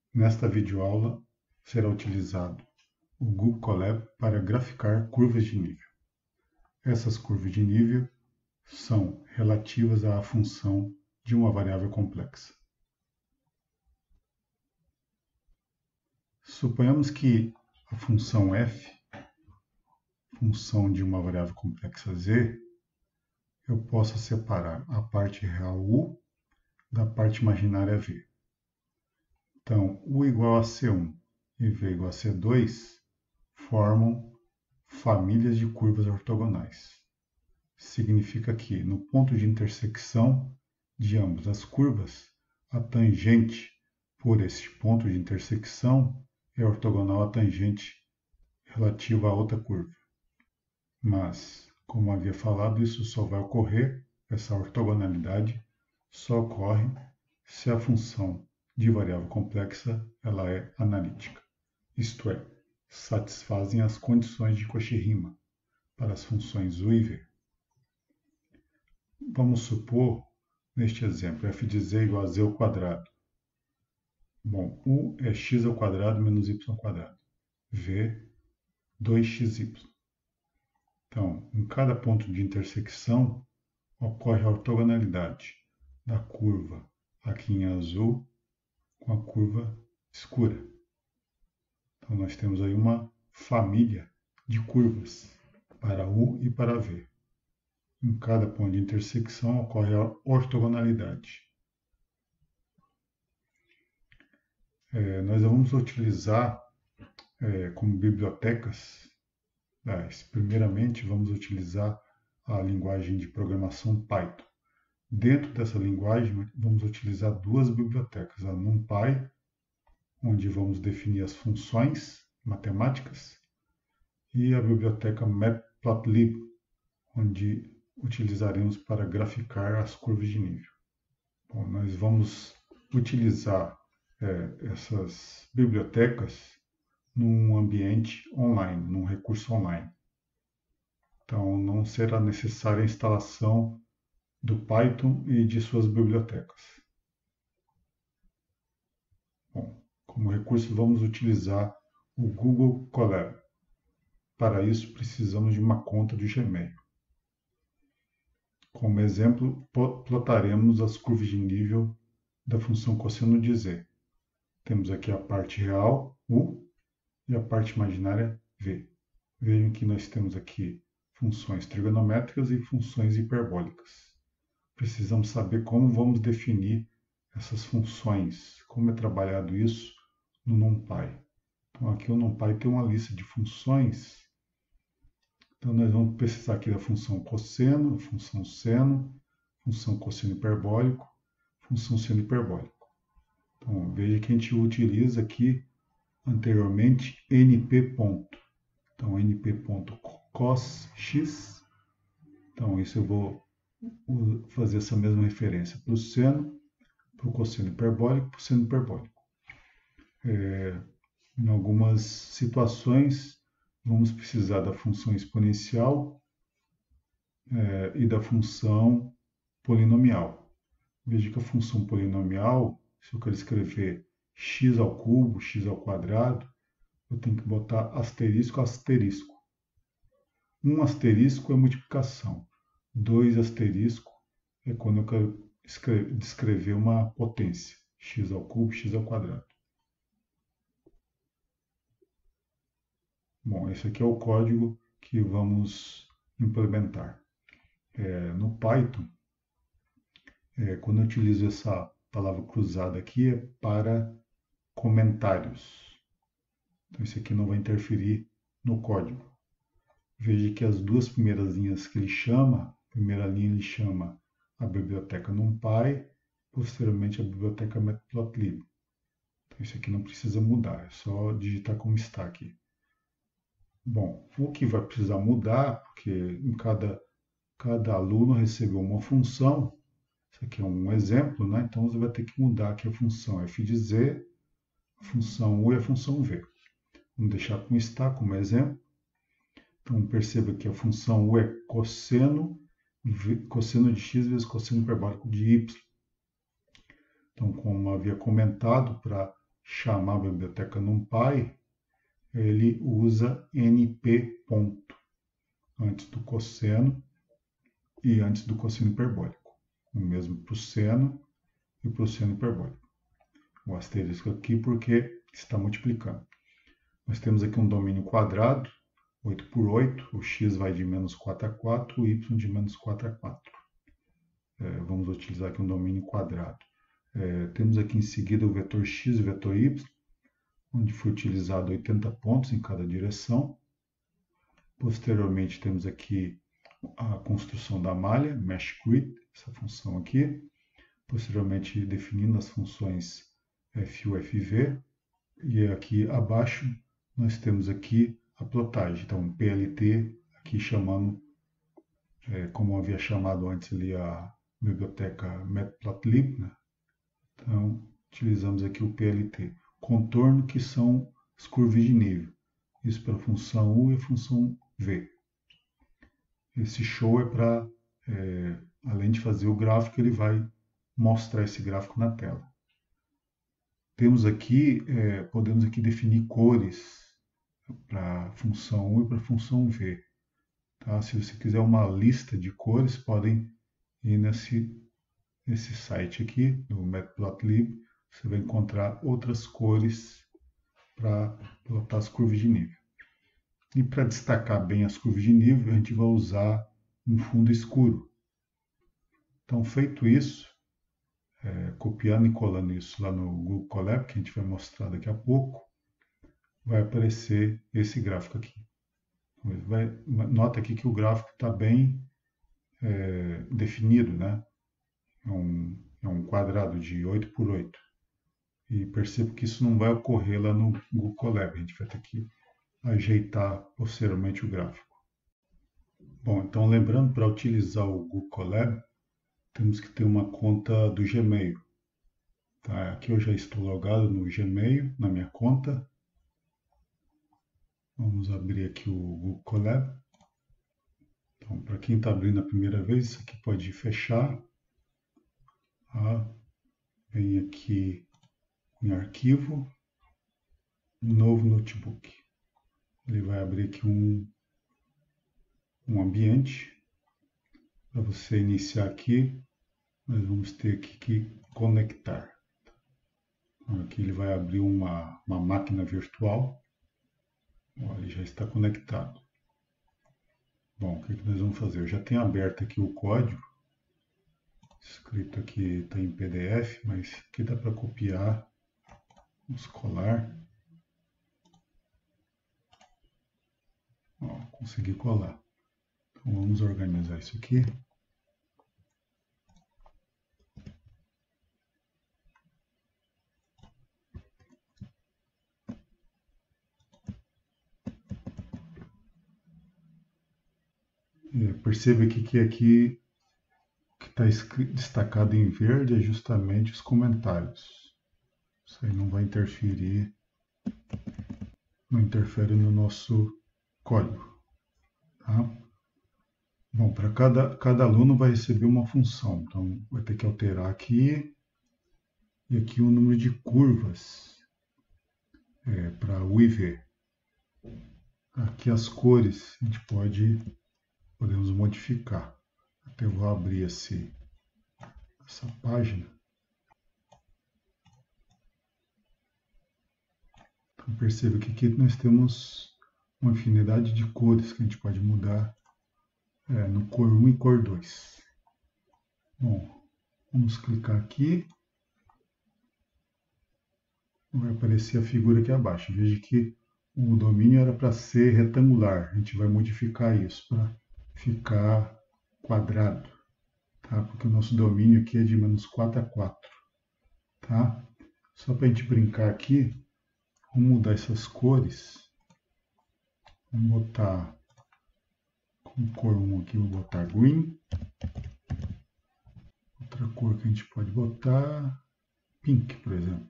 Nesta videoaula será utilizado o Google Colab para graficar curvas de nível. Essas curvas de nível são relativas à função de uma variável complexa. Suponhamos que a função f, função de uma variável complexa z, eu possa separar a parte real u da parte imaginária v. Então, u igual a c1 e v igual a c2 formam famílias de curvas ortogonais. Significa que, no ponto de intersecção de ambas as curvas, a tangente por este ponto de intersecção é ortogonal à tangente relativa a outra curva. Mas, como havia falado, isso só vai ocorrer, essa ortogonalidade só ocorre se a função de variável complexa ela é analítica. Isto é, satisfazem as condições de Cauchy-Riemann para as funções u e v. Vamos supor, neste exemplo, f de z igual a z ao quadrado. Bom, u é x ao quadrado menos y ao quadrado. V, 2xy. Então, em cada ponto de intersecção, ocorre a ortogonalidade da curva aqui em azul com a curva escura. Então, nós temos aí uma família de curvas para u e para v. Em cada ponto de intersecção ocorre a ortogonalidade. Nós vamos utilizar como bibliotecas, primeiramente vamos utilizar a linguagem de programação Python. Dentro dessa linguagem vamos utilizar duas bibliotecas, a NumPy, onde vamos definir as funções matemáticas, e a biblioteca Matplotlib, onde utilizaremos para graficar as curvas de nível. Bom, nós vamos utilizar essas bibliotecas num ambiente online, num recurso online. Então, não será necessária a instalação do Python e de suas bibliotecas. Bom, como recurso, vamos utilizar o Google Colab. Para isso, precisamos de uma conta do Gmail. Como exemplo, plotaremos as curvas de nível da função cosseno de z. Temos aqui a parte real, u, e a parte imaginária, v. Vejam que nós temos aqui funções trigonométricas e funções hiperbólicas. Precisamos saber como vamos definir essas funções, como é trabalhado isso no NumPy. Então, aqui o NumPy tem uma lista de funções. Então, nós vamos precisar aqui da função cosseno, função seno, função cosseno hiperbólico, função seno hiperbólico. Então, veja que a gente utiliza aqui anteriormente np ponto. Então, np.cosx. Então, isso eu vou fazer essa mesma referência para o seno, para o cosseno hiperbólico e para o seno hiperbólico. Em algumas situações, vamos precisar da função exponencial e da função polinomial. Veja que a função polinomial, se eu quero escrever x ao cubo, x ao quadrado, eu tenho que botar asterisco, asterisco. Um asterisco é multiplicação. 2 asterisco é quando eu quero descrever uma potência. X ao cubo, x ao quadrado. Bom, esse aqui é o código que vamos implementar. No Python, quando eu utilizo essa palavra cruzada aqui, é para comentários. Então, isso aqui não vai interferir no código. Veja que as duas primeiras linhas que ele chama, a primeira linha ele chama a biblioteca NumPy, posteriormente a biblioteca Matplotlib. Então, isso aqui não precisa mudar, é só digitar como está aqui. Bom, o que vai precisar mudar, porque em cada aluno recebeu uma função, isso aqui é um exemplo, né? Então você vai ter que mudar aqui a função f de z, a função u e a função v. Vamos deixar como está, como exemplo. Então perceba que a função u é cosseno de x vezes cosseno hiperbólico de y. Então, como havia comentado, para chamar a biblioteca NumPy, ele usa np ponto antes do cosseno e antes do cosseno hiperbólico. O mesmo para o seno e para o seno hiperbólico. O asterisco aqui porque está multiplicando. Nós temos aqui um domínio quadrado, 8 por 8, o x vai de menos 4 a 4, o y de menos 4 a 4. Vamos utilizar aqui um domínio quadrado. Temos aqui em seguida o vetor x e o vetor y, onde foi utilizado 80 pontos em cada direção. Posteriormente temos aqui a construção da malha, mesh grid, essa função aqui. Posteriormente definindo as funções FU, FV. E aqui abaixo nós temos aqui a plotagem. Então, PLT, aqui chamando, como havia chamado antes ali a biblioteca Matplotlib, né? Então, utilizamos aqui o PLT. Contorno, que são as curvas de nível. Isso para a função U e a função V. Esse show é para, além de fazer o gráfico, ele vai mostrar esse gráfico na tela. Temos aqui, podemos aqui definir cores para a função U e para a função V. Tá? Se você quiser uma lista de cores, podem ir nesse site aqui, do Matplotlib. Você vai encontrar outras cores para plotar as curvas de nível. E para destacar bem as curvas de nível, a gente vai usar um fundo escuro. Então, feito isso, copiando e colando isso lá no Google Colab, que a gente vai mostrar daqui a pouco, vai aparecer esse gráfico aqui. Nota aqui que o gráfico está bem definido, né? É um quadrado de 8 por 8. E percebo que isso não vai ocorrer lá no Google Colab. A gente vai ter que ajeitar posteriormente o gráfico. Bom, então lembrando, para utilizar o Google Colab, temos que ter uma conta do Gmail. Tá? Aqui eu já estou logado no Gmail, na minha conta. Vamos abrir aqui o Google Colab. Então, para quem está abrindo a primeira vez, isso aqui pode fechar. Tá? Vem aqui em arquivo, novo notebook. Ele vai abrir aqui um ambiente. Para você iniciar aqui, nós vamos ter aqui que conectar. Então, aqui ele vai abrir uma máquina virtual. Ele já está conectado. Bom, o que nós vamos fazer? Eu já tenho aberto aqui o código. Escrito aqui está em PDF, mas aqui dá para copiar. Vamos colar. Consegui colar. Então vamos organizar isso aqui. Perceba que aqui que está destacado em verde é justamente os comentários. Isso aí não vai interferir, não interfere no nosso código. Tá? Bom, para cada aluno vai receber uma função, então vai ter que alterar aqui e aqui o número de curvas para U e V. Aqui as cores a gente podemos modificar. Até eu vou abrir essa página. Então perceba que aqui nós temos uma infinidade de cores que a gente pode mudar no cor 1 e cor 2. Bom, vamos clicar aqui. Vai aparecer a figura aqui abaixo. Veja que o domínio era para ser retangular. A gente vai modificar isso para ficar quadrado. Tá? Porque o nosso domínio aqui é de menos 4 a 4. Tá? Só para a gente brincar aqui, vamos mudar essas cores. Vamos botar com cor 1 aqui, vou botar green. Outra cor que a gente pode botar, pink, por exemplo.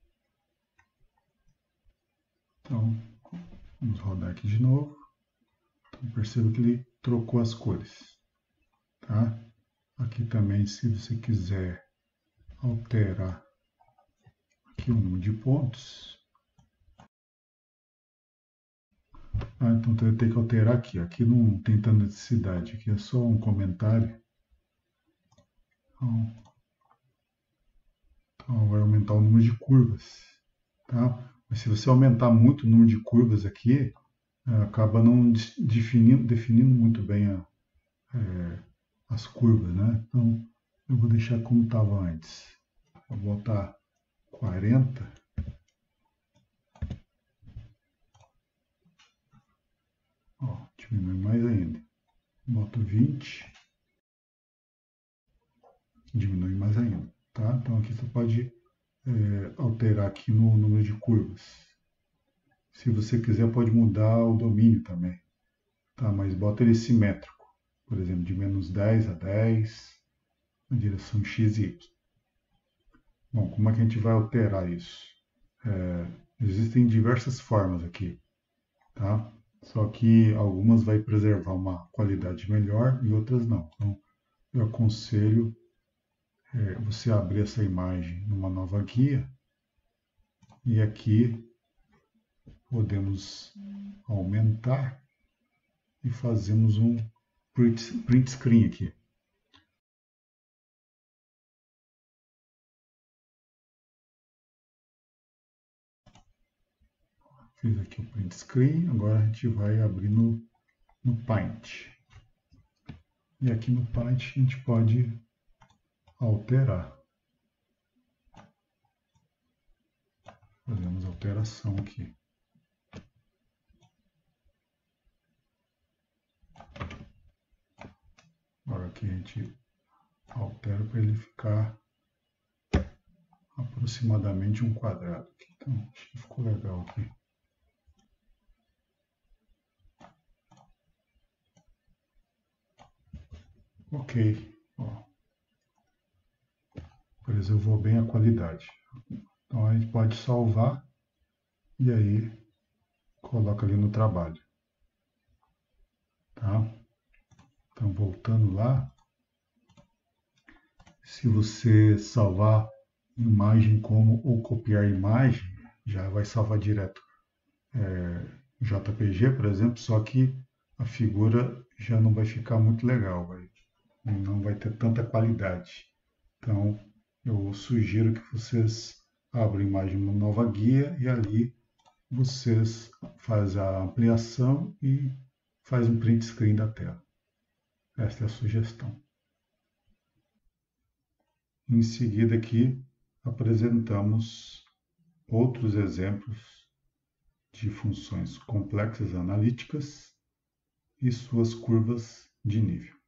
Então, vamos rodar aqui de novo. Então, perceba que ele trocou as cores. Tá? Aqui também, se você quiser alterar aqui o número de pontos. Então eu tenho que alterar aqui. Aqui não tem tanta necessidade. Aqui é só um comentário. Então vai aumentar o número de curvas. Tá? Mas se você aumentar muito o número de curvas aqui, acaba não definindo muito bem as curvas, né? Então eu vou deixar como estava antes. Vou botar 40. Diminui mais ainda. Boto 20. Diminui mais ainda. Tá? Então aqui você pode alterar aqui no número de curvas. Se você quiser, pode mudar o domínio também. Tá? Mas bota ele simétrico. Por exemplo, de menos 10 a 10, na direção x e y. Bom, como é que a gente vai alterar isso? Existem diversas formas aqui. Tá? Só que algumas vai preservar uma qualidade melhor e outras não. Então, eu aconselho você abrir essa imagem numa nova guia e aqui podemos aumentar e fazemos um print screen aqui. Fiz aqui o print screen, agora a gente vai abrir no Paint. E aqui no Paint a gente pode alterar. Fazemos alteração aqui. Agora aqui a gente altera para ele ficar aproximadamente um quadrado. Então, acho que ficou legal aqui. Ok. Ó. Preservou bem a qualidade. Então a gente pode salvar e aí coloca ali no trabalho. Tá? Então voltando lá, se você salvar imagem como ou copiar imagem, já vai salvar direto JPG, por exemplo, só que a figura já não vai ficar muito legal, não vai ter tanta qualidade. Então, eu sugiro que vocês abram a imagem numa nova guia e ali vocês fazem a ampliação e faz um print screen da tela. Esta é a sugestão. Em seguida aqui apresentamos outros exemplos de funções complexas analíticas e suas curvas de nível.